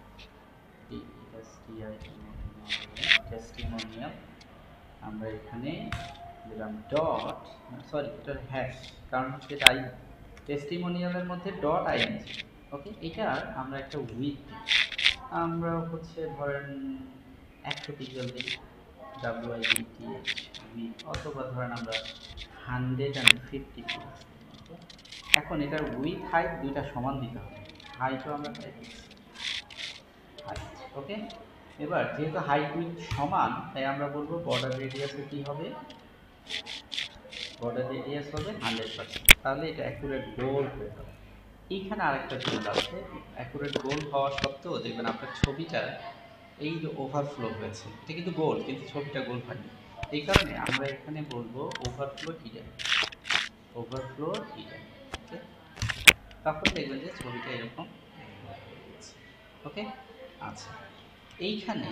টেস্টিমোনিয়াল, আমরা এখানে দিলাম ডট, সরি এটা হ্যাশ, কারণ হচ্ছে এটা টেস্টিমোনিয়ালের মধ্যে ডট আইএনজি। ওকে, এটা আমরা একটা উইথ, আমরা হচ্ছে ধরেন 100 পিক্সেল দিই, WIDTH উইথ, অথবা ধরেন আমরা 150 পিক্সেল। এখন এটার উইথ হাইট দুইটা সমান দিতে হবে, হাইটও আমরা তাই দিচ্ছি, হাইট। ওকে, এবার যেহেতু হাইট উইথ সমান, তাই আমরা বলবো বর্ডার রেডিয়াসে কি হবে, বর্ডার রেডিয়াস হবে 100%, তাহলে এটা অ্যাকুরেট গোল হয়ে যাবে। এইখানে আরেকটা জিনিস আছে, অ্যাকুরেট গোল হওয়া সত্ত্বেও দেখবেন আপনার ছবিটা এই যে ওভারফ্লো হয়েছে, এটা কিন্তু গোল, কিন্তু ছবিটা গোল হয়নি। এই কারণে আমরা এখানে বলবো overflow hidden, overflow hidden. Okay, তখন দেখবেন যে ছবিটা এরকম হয়ে গেছে। ওকে, আচ্ছা, এইখানে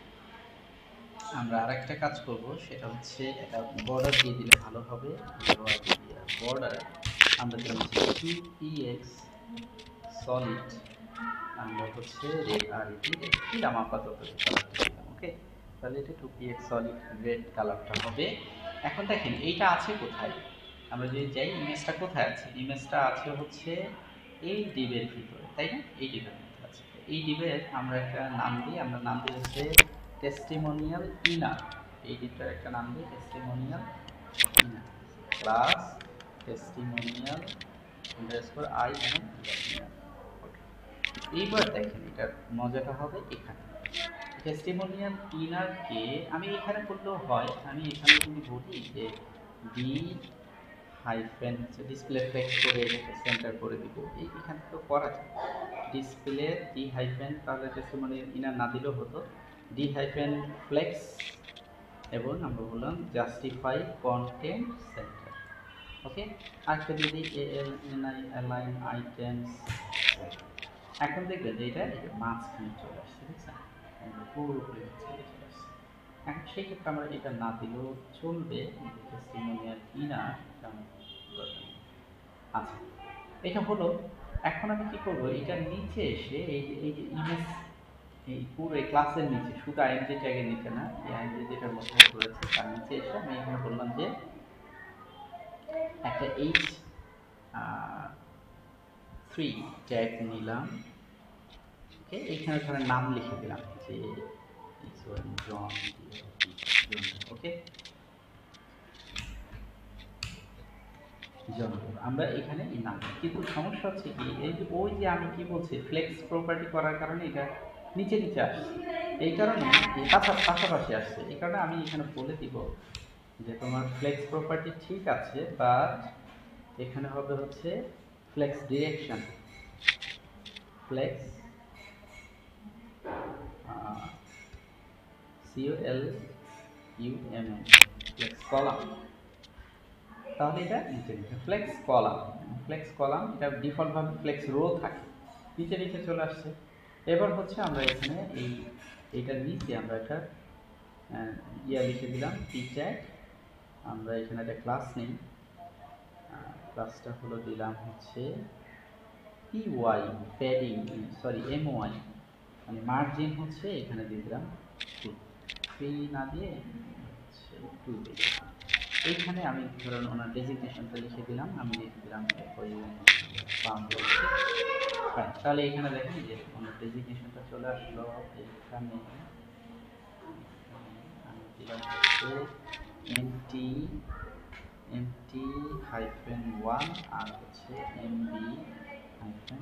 আমরা আরেকটা কাজ করব, সেটা হচ্ছে এটা বর্ডার দিয়ে দিলে ভালো হবে। বর্ডার আমরা দিলাম হচ্ছে 2px সলিড, আমরা হচ্ছে রেড, আর দিলাম আপাতত কালারটা দিলাম। ওকে, তাহলে এটা 2px সলিড রেড কালারটা হবে। এখন দেখেন এইটা আছে কোথায়, আমরা যদি যাই ইমেজটা কোথায় আছে, ইমেজটা আছে হচ্ছে এই ডিবের ভিতরে, তাই না, এই ডিবের মধ্যে আছে। এই ডিবের আমরা একটা নাম দিই, আমরা নাম দিই হচ্ছে টেস্টিমোনিয়াল ইনার। এই ডিবটার একটা নাম দিই testimonial inner, class testimonial underscore I এবং ইনার। এইবার দেখেন এটার মজাটা হবে এখানে, টেস্টিমোনিয়াল ইনারকে আমি এখানে করলেও হয়, আমি এখানে যদি বলি যে ডি হাইফেন ডিসপ্লে ফ্লেক্স করে এটাকে সেন্টার করে দিব, এখানে তো করা যায় ডিসপ্লে ডি হাইফেন, তাহলে টেস্টিমোনিয়াল ইনার না দিলেও হতো, ডি হাইফেন ফ্লেক্স এবং আমরা বললাম জাস্টিফাই কন্টেন্ট সেন্টার। ওকে, আরেকটা যদি ALNI অ্যালাইন আইটেমস। এখন দেখবেন যে এটা মাঝখানে চলে আসছে, বুঝছেন? পুরোপুরি মাঝখানে চলে আসছে। এখন সেই ক্ষেত্রে আমরা এটা না দিলেও চলবে, টেস্টিমোনিয়াল কি না এটা আমার দরকার নেই। আচ্ছা, এটা হলো। এখন আমি কি করব, এটার নিচে এসে এই যে ইমেজ, এই পুরো এই ক্লাসের নিচে শুধু আইএনজি ট্যাগের নিচে না, এই আইএনজি যেটার মধ্যে রয়েছে তার নিচে এসে আমি এখানে বললাম যে একটা H3 ট্যাগ নিলাম। ওকে, এখানে ধরেন নাম লিখে দিলাম যে জন। ওকে, আমরা এখানে এই নাম, কিন্তু সমস্যা হচ্ছে কি, এই যে ওই যে আমি কি বলছি ফ্লেক্স প্রপার্টি করার কারণে এটা নিচে নিচে আসছে, এই কারণে পাশাপাশি আসছে। এই কারণে আমি এখানে বলে দিব যে তোমার ফ্লেক্স প্রপার্টি ঠিক আছে, বাট এখানে হবে হচ্ছে flex direction, flex COLUMN, flex column. তাহলে এটা নিচে নিচে ফ্লেক্স কলাম, ফ্লেক্স কলাম এটা ডিফল্টভাবে ফ্লেক্স রো থাকে, নিচে নিচে চলে আসছে। এবার হচ্ছে আমরা এখানে এইটার নিচে আমরা একটা লিখে দিলাম টিচার। আমরা এখানে একটা ক্লাস নেই, ক্লাসটা হলো দিলাম হচ্ছে PY প্যাডিং, সরি MY, মানে মার্জিন হচ্ছে এখানে দিয়ে দিলাম 3 না দিয়ে হচ্ছে 2 দিয়ে। এইখানে আমি ধরুন ওনার ডেজিগনেশনটা লিখে দিলাম, আমি লিখে দিলাম তাহলে এখানে দেখেন যে ওনার ডেজিগনেশনটা চলে আসলো। এখানে আমি দিলাম হচ্ছে MT-1 আর হচ্ছে MB-2।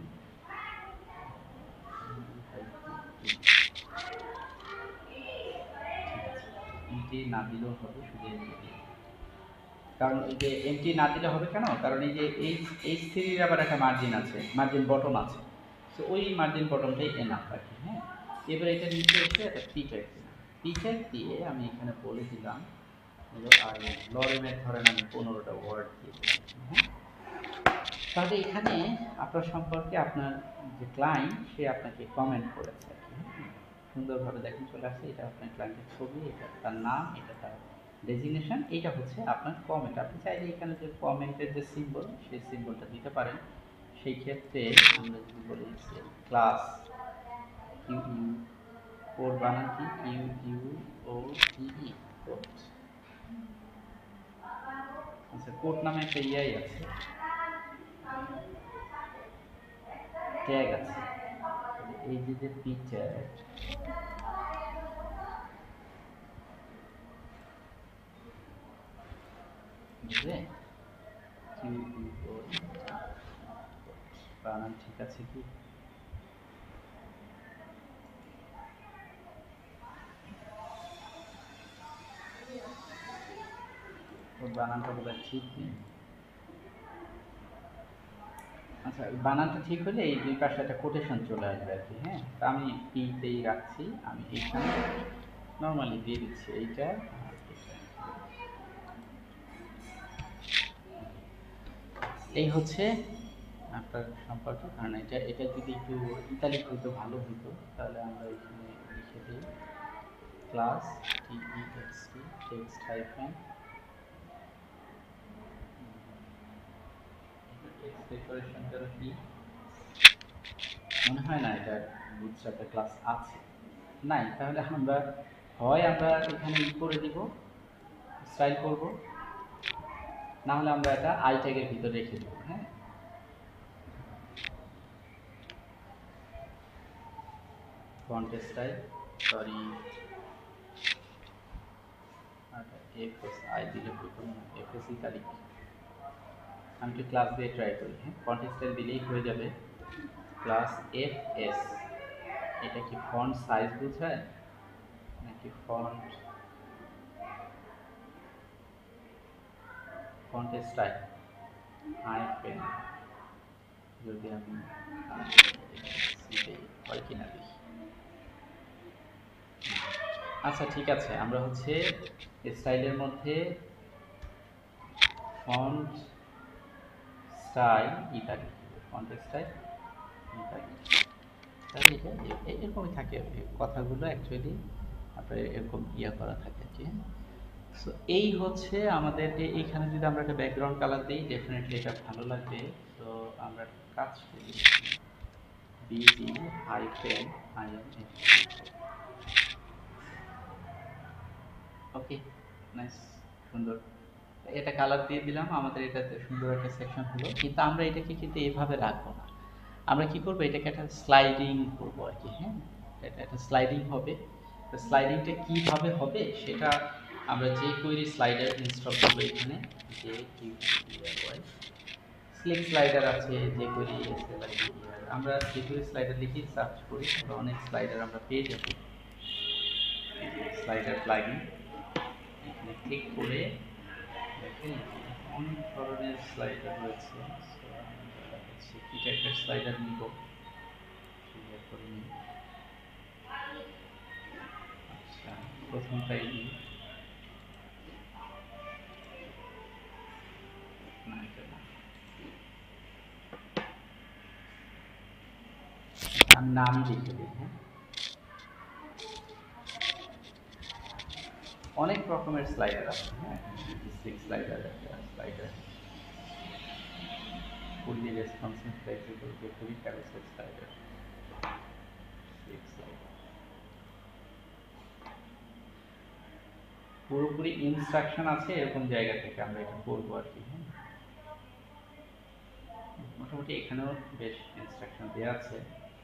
এমটি না দিলেও হবে, শুধু এমটি দিয়ে, কারণ এই যে এমটি না দিলে হবে কেন, কারণ এই যে H3 আবার একটা মার্জিন আছে, মার্জিন বটম আছে, তো ওই মার্জিন বটমটাই এনাফ আর কি। হ্যাঁ, এবার এটা নিচে এসে একটা পিচার দিয়ে আমি এখানে বলে দিলাম হলো আর লরেমের ধরেন আমি 15টা ওয়ার্ড দিয়ে দিলাম। হ্যাঁ, তাহলে এখানে আপনার সম্পর্কে আপনার যে ক্লায়েন্ট সে আপনাকে কমেন্ট করেছে আর কি। সুন্দরভাবে দেখেন চলে আসছে, এটা আপনার ক্লায়েন্টের ছবি, এটা তার নাম, এটা তার ডেজিগনেশন, এটা হচ্ছে আপনার কমেন্ট। আপনি চাইলে এখানে যে কমেন্টের যে সিম্বল সেই সিম্বলটা দিতে পারেন। সেই ক্ষেত্রে আমরা যদি বলি যে ক্লাস QU, কোড বানান কি QUOTE, কোড। আচ্ছা, কোড নামে একটা ইয়াই আছে, ট্যাগ আছে। এই যে পিকচার, বুঝলে বানান ঠিক আছে কি? বানানটা বোধহয় ঠিক নেই। আচ্ছা, বানানটা ঠিক হলে এই দুই পাশে একটা কোটেশন চলে আসবে আর কি। হ্যাঁ, তা আমি পিতেই রাখছি, আমি এইখানে নর্মালি দিয়ে দিচ্ছি এইটা। এই হচ্ছে আপনার সম্পর্ক, কারণ এটা যদি একটু ইতালিক হইতো ভালো হইতো, তাহলে আমরা এখানে লিখে দিই ক্লাস টেক্সট হাইফেন ডেকোরেশনটা কি মনে হয় না এটা বুটস্ট্র্যাপের ক্লাস আছে, নাই। তাহলে আমরা আমরা এখানে করে দিব, স্টাইল করব, না হলে আমরা এটা আই ট্যাগের ভিতরে রেখে দেবো। হ্যাঁ, ফন্ট স্টাইল, সরি FSI দিলে FS ইতালিক। আমি একটু ক্লাস দিয়ে ট্রাই করি। হ্যাঁ, ফন্ট স্টাইল দিলেই হয়ে যাবে ক্লাস FS। এটা কি ফন্ট সাইজ বোঝায় নাকি ফন্ট স্টাইল হাইফেন, যদি আমি হয় কিনা দেখি। আচ্ছা ঠিক আছে, আমরা হচ্ছে স্টাইলের মধ্যে ফন্ট স্টাইল ইত্যাদি, ফন্ট স্টাইল ইত্যাদি, তাহলে এটা এরকমই থাকে আর কি। কথাগুলো অ্যাকচুয়ালি আপনার এরকম করা থাকে আর কি। সো এই হচ্ছে আমাদের এইখানে যদি আমরা একটা ব্যাকগ্রাউন্ড কালার দিই, ডেফিনেটলি এটা ভালো লাগবে। তো আমরা একটা কাজ করি, BG hyphen IN, okay, nice, সুন্দর। এটা কালার দিয়ে দিলাম, আমাদের এটাতে সুন্দর একটা সেকশন হলো। কিন্তু আমরা এটাকে কিন্তু এভাবে রাখবো না, আমরা কি করবো, এটাকে একটা স্লাইডিং করবো আর কি। হ্যাঁ, এটা একটা স্লাইডিং হবে। তো স্লাইডিংটা কিভাবে হবে সেটা আমরা যে কোয়েরি স্লাইডার ইনস্টল করবো এখানে, যে স্লিক স্লাইডার আছে, যে কোয়েরি আমরা যে কোয়েরি স্লাইডার লিখে সার্চ করি, আমরা অনেক স্লাইডার আমরা পেয়ে যাবো। স্লাইডার প্লাগইন, এখানে ক্লিক করে দেখেন অনেক ধরনের স্লাইডার রয়েছে। So, আমরা হচ্ছে কি টাইপের স্লাইডার নিব ক্লিয়ার করে নিই। আচ্ছা, প্রথমটাই নিই, না এটা না, আমি নামই লিখে দিই। হ্যাঁ, অনেক রকমের স্লাইডার আছে। হ্যাঁ, স্লিক স্লাইডার, একটা স্লাইডার ফুললি রেসপন্সিভ ফ্লেক্সিবল খুবই ক্যারোসেল স্লাইডার, স্লিক স্লাইডার পুরোপুরি ইনস্ট্রাকশন আছে এরকম জায়গা থেকে আমরা এটা করবো আর কি। হ্যাঁ, মোটামুটি এখানেও বেশ ইনস্ট্রাকশন দেওয়া আছে।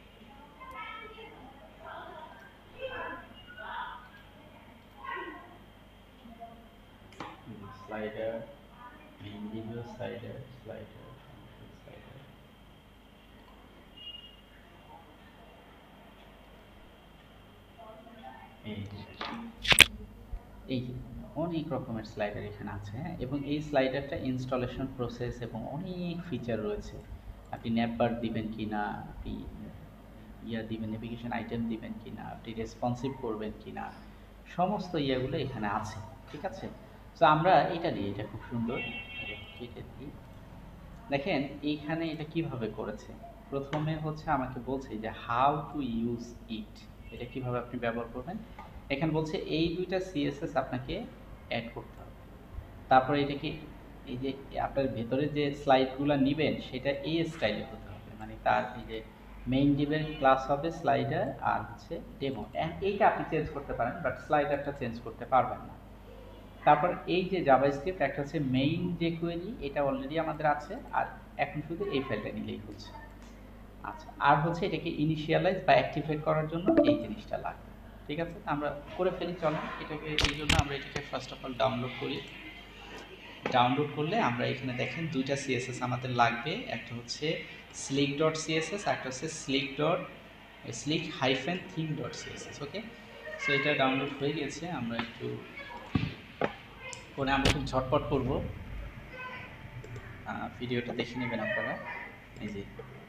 Slider, main video slider, slider, slider, এই যে অনেক রকমের স্লাইডার এখানে আছে। হ্যাঁ, এবং এই স্লাইডারটা ইনস্টলেশন প্রসেস এবং অনেক ফিচার রয়েছে। আপনি ন্যাপবার দিবেন কি না, আপনি দিবেন, নেভিগেশন আইটেম দিবেন কি না, আপনি রেসপন্সিভ করবেন কি না, সমস্ত ইয়েগুলো এখানে আছে। ঠিক আছে, তো আমরা এটা দিই, এটা খুব সুন্দর, কেটে দিই। দেখেন এইখানে এটা কিভাবে করেছে, প্রথমে হচ্ছে আমাকে বলছে যে হাউ টু ইউজ ইট, এটা কিভাবে আপনি ব্যবহার করবেন। এখানে বলছে এই দুইটা সিএসএস আপনাকে অ্যাড করতে হবে। তারপরে এটাকে এই যে আপনার ভেতরে যে স্লাইডগুলো নেবেন সেটা এই স্টাইলে হতে হবে, মানে তার এই যে মেইন ডিভের ক্লাস হবে স্লাইডার, আর হচ্ছে ডেমো, এইটা আপনি চেঞ্জ করতে পারেন, বাট স্লাইডারটা চেঞ্জ করতে পারবেন না। তারপর এই যে জাভাস্ক্রিপ্ট, একটা হচ্ছে মেইন যে কোয়েরি, এটা অলরেডি আমাদের আছে, আর এখন শুধু এই ফাইলটা নিলেই হচ্ছে। আচ্ছা, আর হচ্ছে এটাকে ইনিশিয়ালাইজ বা অ্যাক্টিভেট করার জন্য এই জিনিসটা লাগবে। ঠিক আছে, আমরা করে ফেলি, চলেন এটাকে। এই জন্য আমরা এটাকে ফার্স্ট অফ অল ডাউনলোড করি। ডাউনলোড করলে আমরা এখানে দেখেন দুইটা সিএসএস আমাদের লাগবে, একটা হচ্ছে স্লিক ডট সিএসএস, একটা হচ্ছে slick hyphen theme dot CSS. Okay, so এটা ডাউনলোড হয়ে গেছে। আমরা একটু আমরা খুব ঝটপট করবো, ভিডিওটা দেখে নেবেন আপনারা। এই যে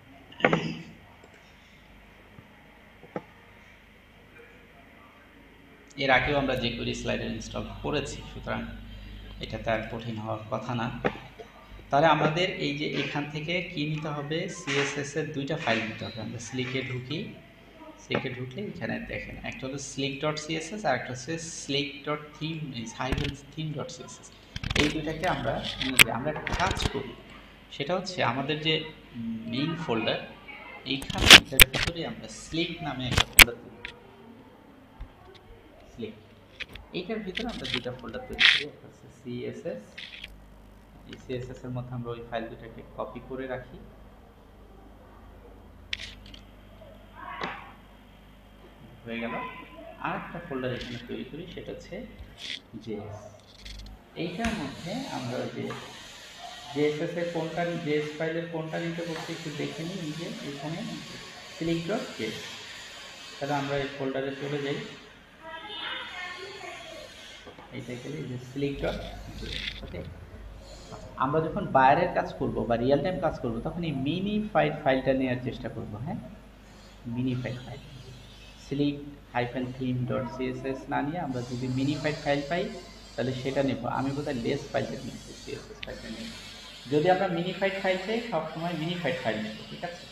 এর আগেও আমরা যে কোয়েরি স্লাইডার ইনস্টল করেছি, সুতরাং এটা তার কঠিন হওয়ার কথা না। তাহলে আমাদের এই যে এখান থেকে কি নিতে হবে, সিএসএস এর দুইটা ফাইল নিতে হবে। আমরা স্লিকে ঢুকি, স্লিকে ঢুকলে এখানে দেখেন একটা হলো স্লিক ডট সিএসএস আর একটা হচ্ছে slick dot theme, hyphen theme dot CSS. এই দুইটাকে আমরা আমরা একটা কাজ করি, সেটা হচ্ছে আমাদের যে মেইন ফোল্ডার, এইখানে এটার ভিতরে আমরা স্লিক নামে একটা ফোল্ডার তৈরি করি। স্লিক, এইটার ভিতরে আমরা দুইটা ফোল্ডার তৈরি করি, একটা হচ্ছে সিএসএস, এই সিএসএস এর মধ্যে আমরা ওই ফাইল দুটাকে কপি করে রাখি। হয়ে গেল। আর একটা ফোল্ডার এখানে তৈরি করি, সেটা হচ্ছে জেএস। এইটার মধ্যে আমরা যে জেএসএস এর কোনটা, জেএস ফাইলের কোনটা নিতে বলতে একটু দেখে নিই। যে এখানে সিলেক্ট ডট জেএস, তাহলে আমরা এই ফোল্ডারে চলে যাই। এইটা গেলে যে সিলেক্ট ডট জেএস। ওকে, আমরা যখন বাইরের কাজ করব বা রিয়েল টাইম কাজ করব তখন এই মিনি ফাইলটা নেওয়ার চেষ্টা করব। হ্যাঁ, mini file select hyphen theme dot CSS না নিয়ে আমরা যদি মিনিফাইড ফাইল পাই তাহলে সেটা নেব। আমি বোধহয় লেস ফাইলটা নিয়েছি, সিএসএস ফাইলটা নেব। যদি আমরা মিনিফাইড ফাইল চাই সবসময় মিনিফাইড ফাইল নেব, ঠিক আছে।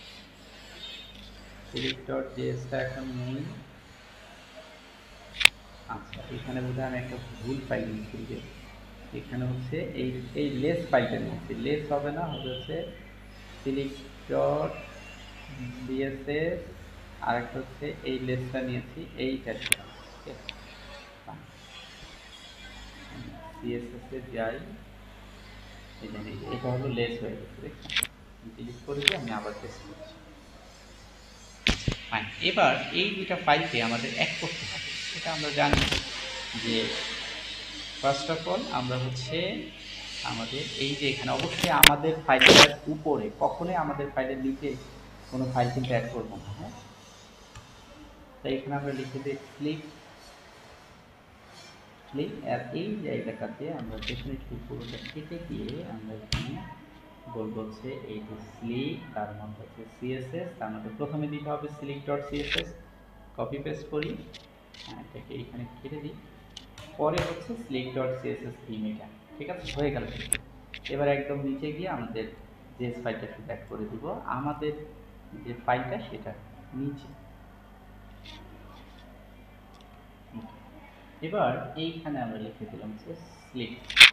সিলেক্ট ডট জেএসটা এখন নেই। আচ্ছা, এখানে বোধহয় আমি একটা ভুল ফাইল নিয়েছি, যে এখানে হচ্ছে এই লেস ফাইলটা নিয়েছি। লেস হবে না, হবে হচ্ছে সিলেক্ট ডট ডিএসএস, আর একটা হচ্ছে এই লেসটা নিয়েছি, এইটা সিএসএস এ যাই, এই যে এটা হলো লেস হয়ে গেছে, দেখছেন। ডিলিট করে দিয়ে আমি আবার টেস্ট করছি। হ্যাঁ, এবার এই দুইটা ফাইলকে আমাদের এক করতে হবে। এটা আমরা জানি যে ফার্স্ট অফ অল আমরা হচ্ছে আমাদের এই যে এখানে অবশ্যই আমাদের ফাইলটার উপরে, কখনোই আমাদের ফাইলের নিচে কোনো ফাইল কিন্তু অ্যাড করবো না। হ্যাঁ, তাই এখানে আমরা লিখে দিই স্লিপ। আর এই জায়গাটাতে আমরা ডেফিনেটলি পুরোটা কেটে দিয়ে আমরা এখানে বলবো হচ্ছে এই যে স্লিপ, তার মধ্যে হচ্ছে সিএসএস, তার মধ্যে প্রথমে দিতে হবে select dot CSS, copy paste করি, এটাকে এইখানে কেটে দিই, পরে হচ্ছে সিলেক্ট ডট সিএসএস থিম, এটা ঠিক আছে, হয়ে গেল। এবার একদম নিচে গিয়ে আমাদের জেএস ফাইলটা শুধু অ্যাড করে দিব, আমাদের যে ফাইলটা সেটা নিচে। এবার এইখানে আমরা লিখে দিলাম হচ্ছে স্লিপ,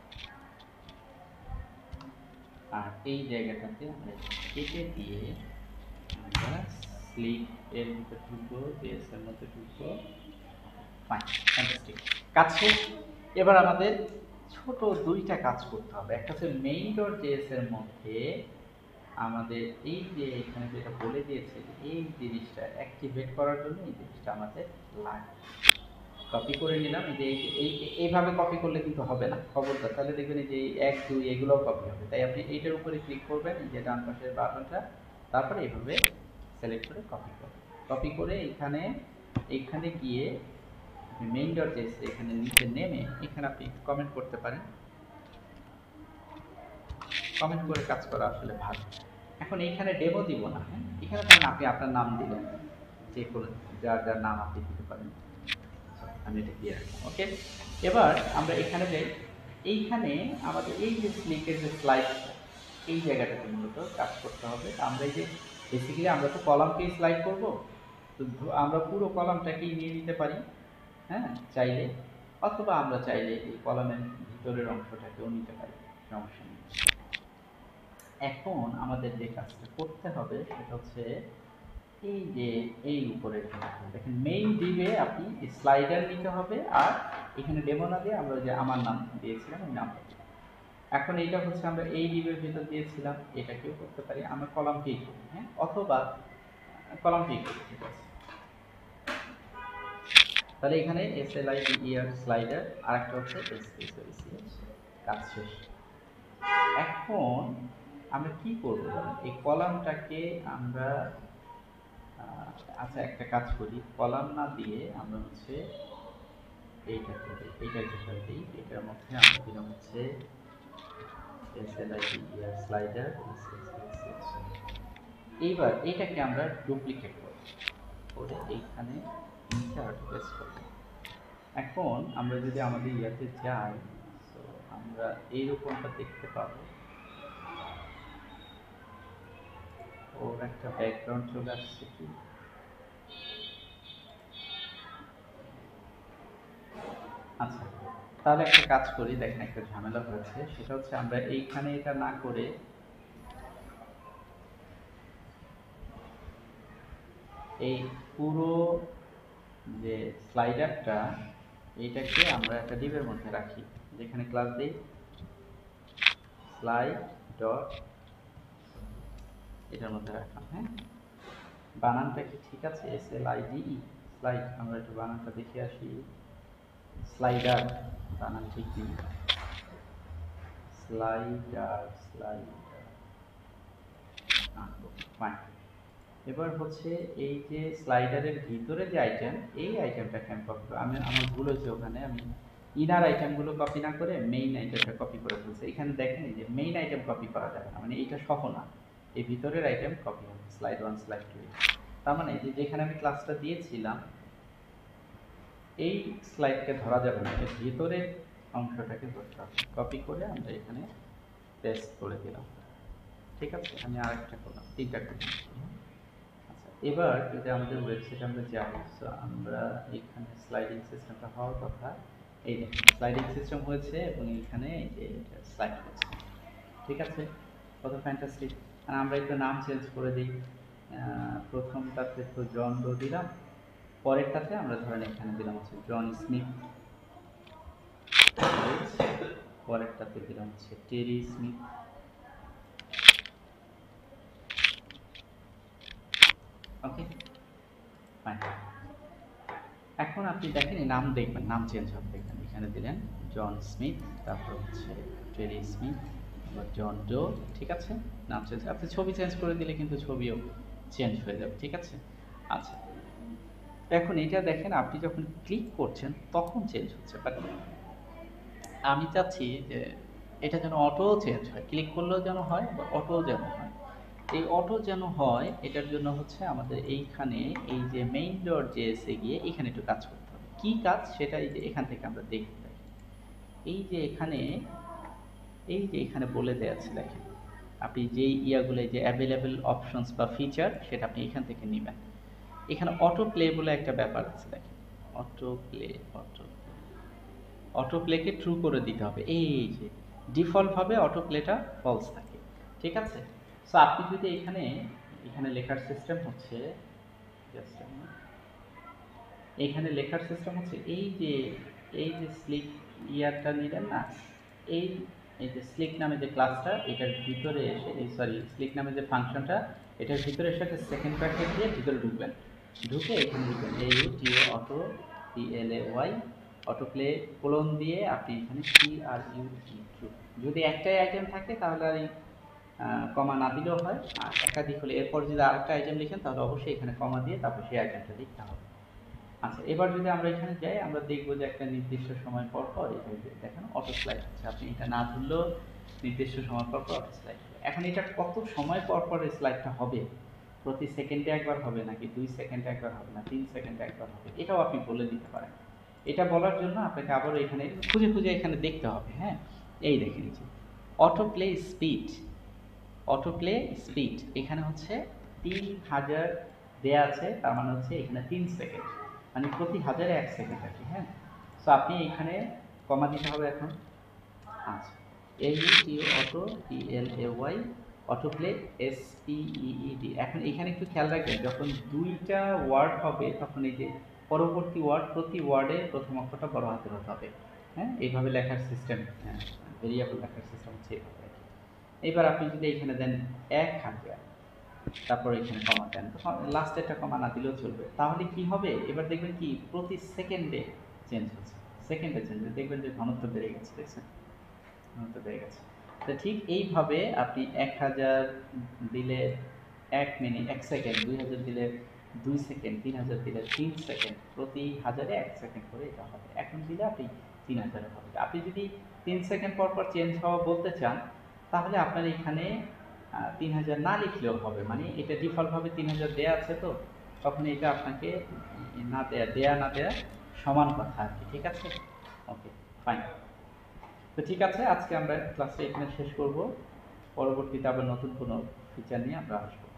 আর এই জায়গাটাতে আমরা কেটে দিয়ে আমরা স্লিপ এর মধ্যে ঢুকবো, জেএস এর মধ্যে ঢুকবো। ফাইন, ফ্যান্টাস্টিক, কাজ শেষ। এবার আমাদের ছোট দুইটা কাজ করতে হবে। একটা হচ্ছে মেইন ডট জেএস এর মধ্যে আমাদের এই যে এখানে যেটা বলে দিয়েছে, এই জিনিসটা অ্যাক্টিভেট করার জন্য এই জিনিসটা আমাদের লাগবে। কপি করে নিলাম, এই যে এইভাবে কপি করলে কিন্তু হবে না, খবরদার, তাহলে দেখবেন এই যে 1 2 এগুলোও কপি হবে। তাই আপনি এইটার উপরে ক্লিক করবেন, এই যে ডান পাশের বাটনটা, তারপরে এইভাবে সিলেক্ট করে কপি করবেন। কপি করে এইখানে গিয়ে মেইন ডট জেএস এখানে নিচে নেমে এখানে আপনি কমেন্ট করতে পারেন। কমেন্ট করে কাজ করা আসলে ভালো। এখন এইখানে ডেমো দিব না, হ্যাঁ, এখানে ধরেন আপনি আপনার নাম দিলেন, যে কোনো যার যার নাম আপনি দিতে পারেন। আমি এটা দিয়ে রাখলাম, ওকে। এবার আমরা এখানে যাই, এইখানে আমাদের এই যে স্লিকের যে স্লাইড, এই জায়গাটাতে মূলত কাজ করতে হবে। আমরা এই যে বেসিক্যালি আমরা তো কলামকেই স্লাইড করব, তো আমরা পুরো কলামটাকেই নিয়ে নিতে পারি, হ্যাঁ, চাইলে, অথবা আমরা চাইলে এই কলামের ভিতরের অংশটাকেও নিতে পারি, সমস্যা নেই। এখন আমাদের যে কাজটা করতে হবে সেটা হচ্ছে এই যে এই উপরে দেখেন মেইন ডিভে আপনি স্লাইডার নিতে হবে, আর এখানে ডেমো না দিয়ে আমরা যে আমার নাম দিয়েছিলাম ওই নামটা। এখন এইটা হচ্ছে আমরা এই ডিভের ভিতর দিয়েছিলাম, এটাকেও করতে পারি, আমরা কলাম ক্লিক করি, হ্যাঁ, অথবা কলাম ক্লিক করি, ঠিক আছে। তাহলে এখানে SLIDER স্লাইডার, আর একটা হচ্ছে SLIC, কাজ শেষ। এখন আমরা কি করব, এই কলামটাকে আমরা আচ্ছা একটা কাজ করি, কলাম না দিয়ে আমরা হচ্ছে এইটা করি, এইটা যেটা দিই, এটার মধ্যে আমরা দিলাম হচ্ছে SLIDER স্লাইডার। এইবার এটাকে আমরা ডুপ্লিকেট করব, করে এইখানে ইনসার্ট পেস্ট করব। এখন আমরা যদি আমাদের ইয়াতে যাই, তো আমরা এইরকমটা দেখতে পাবো, ওর একটা ব্যাকগ্রাউন্ড চলে আসছে কি। আচ্ছা, তাহলে একটা কাজ করি, দেখেন একটা ঝামেলা হয়েছে, সেটা হচ্ছে আমরা এইখানে এটা না করে এই পুরো যে স্লাইডারটা, এইটাকে আমরা একটা ডিভের মধ্যে রাখি, যেখানে ক্লাস দিই স্লাইড ডট, এটার মধ্যে রাখলাম, হ্যাঁ। বানানটা কি ঠিক আছে? SLIDE স্লাইড, আমরা একটু বানানটা দেখে আসি। স্লাইডার বানান ঠিক নেই, স্লাইডার ফাইন। এবার হচ্ছে এই যে স্লাইডারের ভিতরে যে আইটেম, এই আইটেমটাকে আমি কপি করব। আমার ভুল হয়েছে, ওখানে আমি ইনার আইটেমগুলো কপি না করে মেইন আইটেমটা কপি করে ফেলছি। এখানে দেখেন যে মেইন আইটেম কপি করা যাবে না, মানে এইটা সহ না, এই ভিতরের আইটেম কপি হবে, স্লাইড 1 স্লাইড 2। তার মানে যে যেখানে আমি ক্লাসটা দিয়েছিলাম এই স্লাইডকে ধরা যাবে না, এর ভিতরের অংশটাকে ধরতে হবে। কপি করে আমরা এখানে পেস্ট করে দিলাম। ঠিক আছে, আমি আরেকটা করলাম, তিনটা করলাম। আচ্ছা, এবার যদি আমাদের ওয়েবসাইটে আমরা যাই, সো আমরা এখানে স্লাইডিং সিস্টেমটা হওয়ার কথা, এই দেখুন স্লাইডিং সিস্টেম হয়েছে এবং এখানে এই যে স্লাইড হচ্ছে। ঠিক আছে, কত ফ্যান্টাস্টিক। আর আমরা একটু নাম চেঞ্জ করে দিই। প্রথমটাতে তো জন ডো দিলাম, পরেরটাতে আমরা ধরেন এখানে দিলাম হচ্ছে জন স্মিথ, পরেরটাতে দিলাম হচ্ছে টেরি স্মিথ। ওকে ফাইন। এখন আপনি দেখেন এই নাম দেখবেন, নাম চেঞ্জ হবে। এখানে এখানে দিলেন জন স্মিথ, তারপর হচ্ছে টেরি স্মিথ বা জন ডো। ঠিক আছে, নাম চেঞ্জ। আপনি ছবি চেঞ্জ করে দিলে কিন্তু ছবিও চেঞ্জ হয়ে যাবে। ঠিক আছে, আচ্ছা এখন এটা দেখেন আপনি যখন ক্লিক করছেন তখন চেঞ্জ হচ্ছে, বাট আমি চাচ্ছি যে এটা যেন অটো চেঞ্জ হয়, ক্লিক করলেও যেন হয় বা অটো যেন হয়। এই অটো যেন হয় এটার জন্য হচ্ছে আমাদের এইখানে এই যে মেইন ডট জেএসএ গিয়ে এখানে একটু কাজ করতে হবে। কি কাজ সেটা এই যে এখান থেকে আমরা দেখতে পাই। এই যে এখানে বলে দেওয়া আছে, দেখেন আপনি যেই ইয়াগুলো যে অ্যাভেলেবল অপশনস বা ফিচার সেটা আপনি এখান থেকে নেবেন। এখানে অটো প্লে বলে একটা ব্যাপার আছে, দেখেন অটো প্লেকে ট্রু করে দিতে হবে। এই যে ডিফল্টভাবে অটো প্লেটা ফলস থাকে। ঠিক আছে, সো আপনি যদি এখানে লেখার সিস্টেম হচ্ছে, এখানে লেখার সিস্টেম হচ্ছে এই যে স্লিক ইয়ারটা নিলেন না, এই এই যে স্লিক নামে যে ক্লাসটা এটার ভিতরে এসে, স্লিক নামে যে ফাংশনটা এটার ভিতরে এসে একটা সেকেন্ড ব্র্যাকেট দিয়ে ভিতরে ঢুকবেন, ঢুকে এখানে লিখবেন AUTO auto PLAY auto play colon দিয়ে আপনি এখানে TRUE ট্রু। যদি একটাই আইটেম থাকে তাহলে আর কমা না দিলেও হয়, আর একাধিক হলে এরপর যদি আরেকটা আইটেম লিখেন তাহলে অবশ্যই এখানে কমা দিয়ে তারপর সেই আইটেমটা লিখতে হবে। আচ্ছা, এবার যদি আমরা এখানে যাই আমরা দেখবো যে একটা নির্দিষ্ট সময় পর পর এখানে দেখেন অটো স্লাইড হচ্ছে। আপনি এটা না ধরলেও নির্দিষ্ট সময় পর পর অটো স্লাইড হবে। এখন এটা কত সময় পর পর এই স্লাইডটা হবে, প্রতি সেকেন্ডে একবার হবে নাকি 2 সেকেন্ডে একবার হবে না 3 সেকেন্ডে একবার হবে, এটাও আপনি বলে দিতে পারেন। এটা বলার জন্য আপনাকে আবারও এখানে খুঁজে খুঁজে এখানে দেখতে হবে। হ্যাঁ, এই দেখেন যে অটো প্লে স্পিড এখানে হচ্ছে 3000 দেয়া আছে, তার মানে হচ্ছে এখানে 3 সেকেন্ড, মানে প্রতি হাজারে 1 সেকেন্ড আর কি। হ্যাঁ, সো আপনি এখানে কমা দিতে হবে এখন। আচ্ছা, AUTO auto PLAY auto play SPEED। এখন এখানে একটু খেয়াল রাখবেন যখন দুইটা ওয়ার্ড হবে তখন এই যে পরবর্তী ওয়ার্ড প্রতি ওয়ার্ডে প্রথম অক্ষরটা বড় হাতের হতে হবে। হ্যাঁ, এইভাবে লেখার সিস্টেম, ভেরিয়েবল লেখার সিস্টেম হচ্ছে এইভাবে আর কি। এবার আপনি যদি এখানে দেন 1000, তারপর এখানে কমা দেন, লাস্টে একটা কমা না দিলেও চলবে, তাহলে কি হবে এবার দেখবেন কি প্রতি সেকেন্ডে চেঞ্জ হচ্ছে, দেখবেন যে ঘনত্ব বেড়ে গেছে। দেখছেন, ঘনত্ব বেড়ে গেছে। তো ঠিক এইভাবে আপনি 1000 দিলে 1 মিনিট 1 সেকেন্ড, 2000 দিলে 2 সেকেন্ড, 3000 দিলে 3 সেকেন্ড, প্রতি হাজারে 1 সেকেন্ড করে এটা হবে। এখন দিলে আপনি 3000 হবে। আপনি যদি 3 সেকেন্ড পর পর চেঞ্জ হওয়া বলতে চান তাহলে আপনার এখানে 3000 না লিখলেও হবে, মানে এটা ডিফল্টভাবে 3000 দেয়া আছে, তো তখন এটা আপনাকে না দেয়া না দেয়া সমান কথা আর কি। ঠিক আছে, ওকে ফাইন। তো ঠিক আছে, আজকে আমরা ক্লাসটা এখানে শেষ করব, পরবর্তীতে আবার নতুন কোনো ফিচার নিয়ে আমরা আসবো।